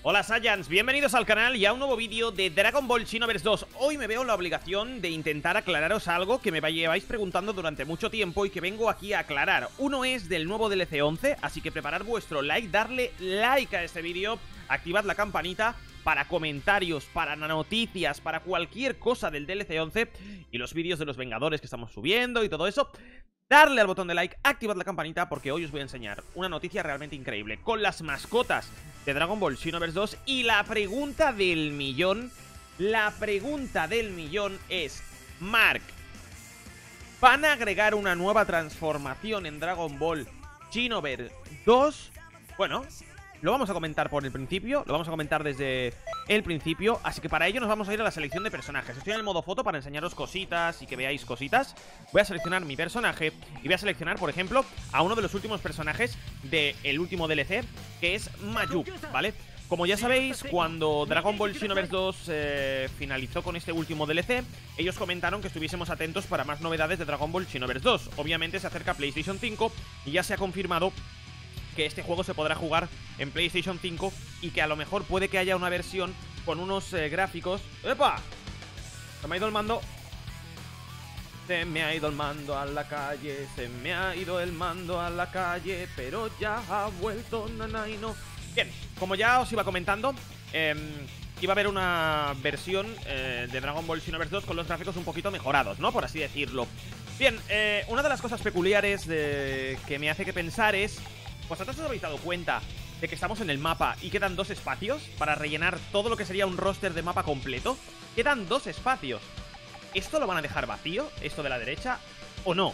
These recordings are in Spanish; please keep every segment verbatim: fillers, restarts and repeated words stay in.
Hola Saiyans, bienvenidos al canal y a un nuevo vídeo de Dragon Ball Xenoverse dos. Hoy me veo la obligación de intentar aclararos algo que me lleváis preguntando durante mucho tiempo y que vengo aquí a aclarar. Uno es del nuevo D L C once, así que preparad vuestro like, darle like a este vídeo, activad la campanita para comentarios, para noticias, para cualquier cosa del D L C once y los vídeos de los Vengadores que estamos subiendo y todo eso. Darle al botón de like, activad la campanita porque hoy os voy a enseñar una noticia realmente increíble con las mascotas de Dragon Ball Xenoverse dos y la pregunta del millón. La pregunta del millón es: Mark, ¿van a agregar una nueva transformación en Dragon Ball Xenoverse dos? Bueno, lo vamos a comentar por el principio, lo vamos a comentar desde el principio, así que para ello nos vamos a ir a la selección de personajes. Estoy en el modo foto para enseñaros cositas y que veáis cositas. Voy a seleccionar mi personaje y voy a seleccionar, por ejemplo, a uno de los últimos personajes del último D L C, que es Mayuk, ¿vale? Como ya sabéis, cuando Dragon Ball Xenoverse dos eh, finalizó con este último D L C, ellos comentaron que estuviésemos atentos para más novedades de Dragon Ball Xenoverse dos. Obviamente se acerca PlayStation cinco y ya se ha confirmado que este juego se podrá jugar en PlayStation cinco y que a lo mejor puede que haya una versión con unos eh, gráficos... ¡Epa! Se me ha ido el mando. Se me ha ido el mando a la calle, se me ha ido el mando a la calle, pero ya ha vuelto Nanaino. Bien, como ya os iba comentando, eh, iba a haber una versión eh, de Dragon Ball Xenoverse dos con los gráficos un poquito mejorados, ¿no? Por así decirlo. Bien, eh, una de las cosas peculiares de... que me hace que pensar es... ¿Vosotros os habéis dado cuenta de que estamos en el mapa y quedan dos espacios para rellenar todo lo que sería un roster de mapa completo? Quedan dos espacios. ¿Esto lo van a dejar vacío, esto de la derecha, o no?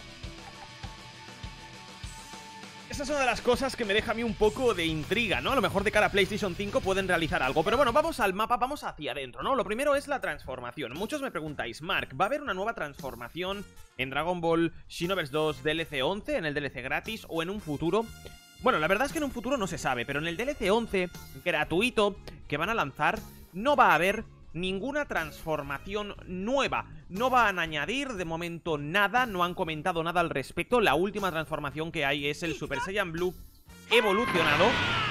Esa es una de las cosas que me deja a mí un poco de intriga, ¿no? A lo mejor de cara a PlayStation cinco pueden realizar algo. Pero bueno, vamos al mapa, vamos hacia adentro, ¿no? Lo primero es la transformación. Muchos me preguntáis: Mark, ¿va a haber una nueva transformación en Dragon Ball Xenoverse dos D L C once, en el D L C gratis o en un futuro? Bueno, la verdad es que en un futuro no se sabe, pero en el D L C once gratuito que van a lanzar no va a haber ninguna transformación nueva. No van a añadir de momento nada, no han comentado nada al respecto. La última transformación que hay es el Super Saiyan Blue evolucionado,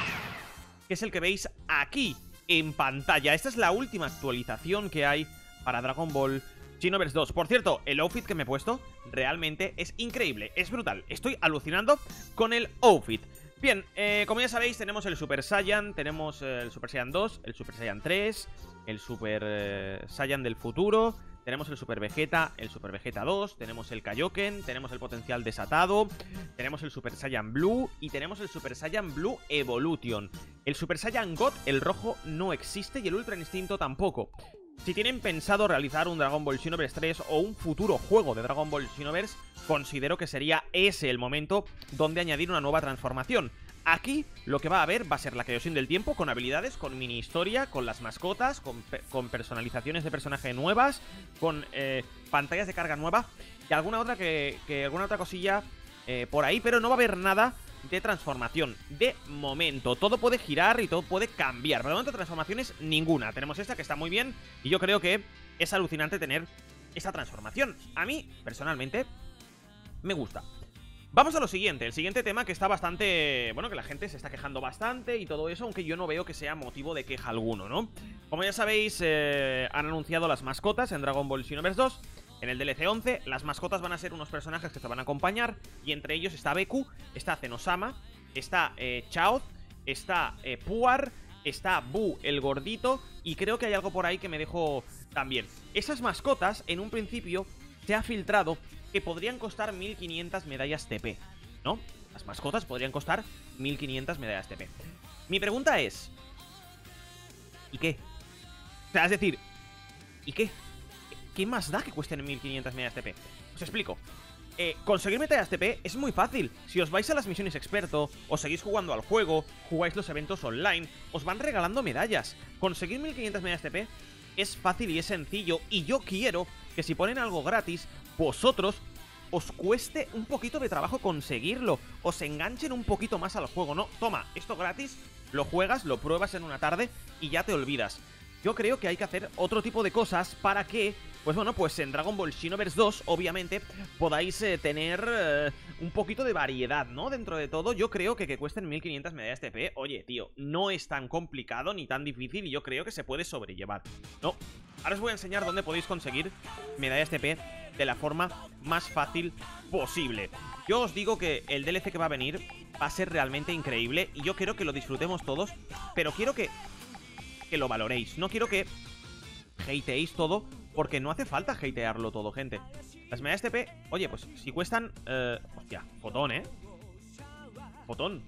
que es el que veis aquí en pantalla. Esta es la última actualización que hay para Dragon Ball Xenoverse dos. Por cierto, el outfit que me he puesto realmente es increíble, es brutal. Estoy alucinando con el outfit. Bien, eh, como ya sabéis, tenemos el Super Saiyan, tenemos el Super Saiyan dos, el Super Saiyan tres, el Super eh, Saiyan del futuro, tenemos el Super Vegeta, el Super Vegeta dos, tenemos el Kaioken, tenemos el potencial desatado, tenemos el Super Saiyan Blue y tenemos el Super Saiyan Blue Evolution. El Super Saiyan God, el rojo, no existe y el Ultra Instinto tampoco. Si tienen pensado realizar un Dragon Ball Xenoverse tres o un futuro juego de Dragon Ball Xenoverse, considero que sería ese el momento donde añadir una nueva transformación. Aquí lo que va a haber va a ser la Kaioshin del tiempo, con habilidades, con mini historia, con las mascotas, con, pe con personalizaciones de personaje nuevas, con eh, pantallas de carga nueva y alguna otra que, que alguna otra cosilla eh, por ahí, pero no va a haber nada de transformación de momento. Todo puede girar y todo puede cambiar, pero de momento transformaciones ninguna. Tenemos esta que está muy bien y yo creo que es alucinante tener esta transformación. A mí, personalmente, me gusta. Vamos a lo siguiente, el siguiente tema que está bastante... Bueno, que la gente se está quejando bastante y todo eso, aunque yo no veo que sea motivo de queja alguno, ¿no? Como ya sabéis, eh, han anunciado las mascotas en Dragon Ball Xenoverse dos. En el D L C once, las mascotas van a ser unos personajes que te van a acompañar y entre ellos está Beku, está Zenosama, está eh, Chaoz, está eh, Puar, está Bu, el gordito, y creo que hay algo por ahí que me dejo también. Esas mascotas, en un principio, se ha filtrado que podrían costar mil quinientas medallas T P, ¿no? Las mascotas podrían costar mil quinientas medallas T P. Mi pregunta es... ¿y qué? O sea, es decir, ¿y qué? ¿Qué más da que cuesten mil quinientas medallas T P? Os explico. Eh, conseguir medallas T P es muy fácil. Si os vais a las misiones experto, os seguís jugando al juego, jugáis los eventos online, os van regalando medallas. Conseguir mil quinientas medallas T P es fácil y es sencillo. Y yo quiero que si ponen algo gratis, vosotros os cueste un poquito de trabajo conseguirlo. Os enganchen un poquito más al juego. No, toma, esto gratis, lo juegas, lo pruebas en una tarde y ya te olvidas. yo creo que hay que hacer otro tipo de cosas para que, pues bueno, pues en Dragon Ball Xenoverse dos, obviamente, podáis eh, tener eh, un poquito de variedad, ¿no? Dentro de todo, yo creo que que cuesten mil quinientas medallas T P, oye, tío, no es tan complicado ni tan difícil y yo creo que se puede sobrellevar, ¿no? Ahora os voy a enseñar dónde podéis conseguir medallas T P de la forma más fácil posible. Yo os digo que el D L C que va a venir va a ser realmente increíble y yo quiero que lo disfrutemos todos, pero quiero que, que lo valoréis. No quiero que hateéis todo, porque no hace falta hatearlo todo, gente. Las medallas T P, oye, pues si cuestan... Eh, hostia, fotón, ¿eh? Fotón.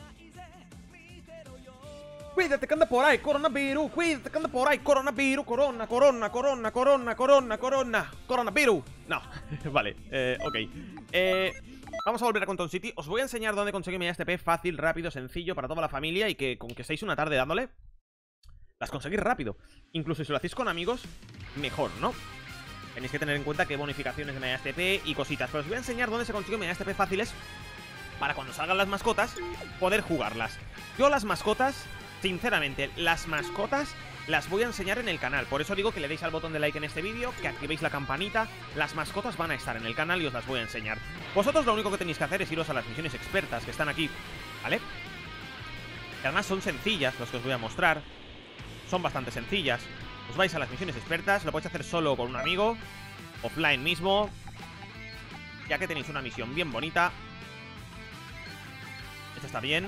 Cuídate que anda por ahí, coronavirus. Cuídate que anda por ahí, coronavirus. Corona, corona, corona, corona, corona, corona. Coronavirus. No, vale, eh, ok. Eh, vamos a volver a Conton City. Os voy a enseñar dónde conseguir medallas T P fácil, rápido, sencillo, para toda la familia. Y que con que estéis una tarde dándole, las conseguís rápido. Incluso si lo hacéis con amigos, mejor, ¿no? Tenéis que tener en cuenta que bonificaciones de medallas T P y cositas. Pero os voy a enseñar dónde se consiguen medallas T P fáciles para cuando salgan las mascotas, poder jugarlas. Yo las mascotas... Sinceramente, las mascotas las voy a enseñar en el canal. Por eso digo que le deis al botón de like en este vídeo, que activéis la campanita. Las mascotas van a estar en el canal y os las voy a enseñar. Vosotros lo único que tenéis que hacer es iros a las misiones expertas que están aquí, ¿vale? Que además son sencillas, las que os voy a mostrar. Son bastante sencillas. Os vais a las misiones expertas, lo podéis hacer solo con un amigo, offline mismo, ya que tenéis una misión bien bonita. Esta está bien.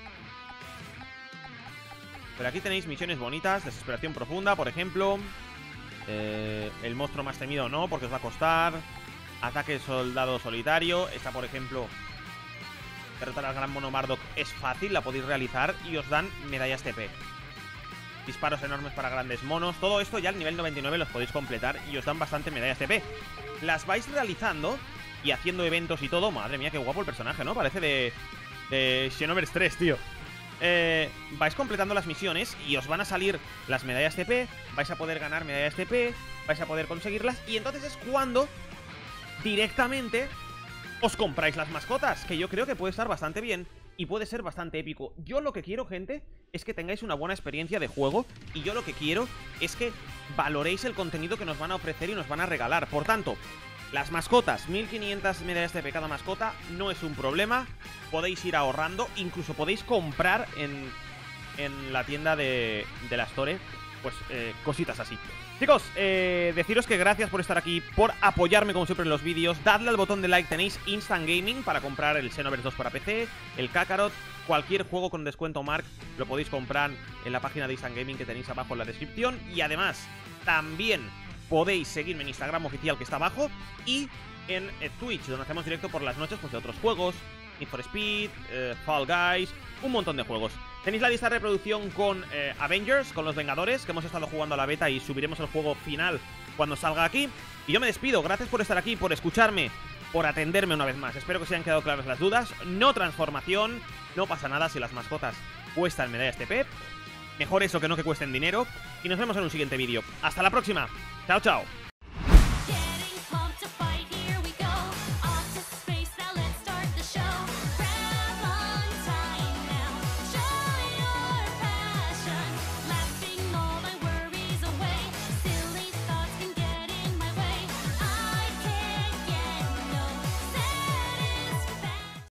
Pero aquí tenéis misiones bonitas. Desesperación profunda, por ejemplo. eh, El monstruo más temido no, porque os va a costar. Ataque soldado solitario. Esta, por ejemplo, derrotar al gran mono Bardock es fácil, la podéis realizar y os dan medallas T P. Disparos enormes para grandes monos. Todo esto ya al nivel noventa y nueve los podéis completar y os dan bastante medallas T P. Las vais realizando y haciendo eventos y todo. Madre mía, qué guapo el personaje, ¿no? Parece de, de Xenoverse tres, tío. Eh, vais completando las misiones y os van a salir las medallas T P, vais a poder ganar medallas T P, vais a poder conseguirlas y entonces es cuando directamente os compráis las mascotas, que yo creo que puede estar bastante bien y puede ser bastante épico. Yo lo que quiero, gente, es que tengáis una buena experiencia de juego y yo lo que quiero es que valoréis el contenido que nos van a ofrecer y nos van a regalar. Por tanto, las mascotas, mil quinientas medallas T P cada mascota, no es un problema. Podéis ir ahorrando, incluso podéis comprar en, en la tienda de, de la Store, pues eh, cositas así. Chicos, eh, deciros que gracias por estar aquí, por apoyarme como siempre en los vídeos. Dadle al botón de like, tenéis Instant Gaming para comprar el Xenoverse dos para P C, el Kakarot, cualquier juego con descuento Mark lo podéis comprar en la página de Instant Gaming que tenéis abajo en la descripción. Y además, también podéis seguirme en Instagram oficial que está abajo y en eh, Twitch, donde hacemos directo por las noches pues, de otros juegos, Need for Speed, eh, Fall Guys, un montón de juegos. Tenéis la lista de reproducción con eh, Avengers, con los Vengadores, que hemos estado jugando a la beta y subiremos el juego final cuando salga aquí. Y yo me despido, gracias por estar aquí, por escucharme, por atenderme una vez más. Espero que os hayan quedado claras las dudas. No transformación, no pasa nada si las mascotas cuestan medallas T P. Mejor eso que no que cuesten dinero. Y nos vemos en un siguiente vídeo. Hasta la próxima. Chao, chao.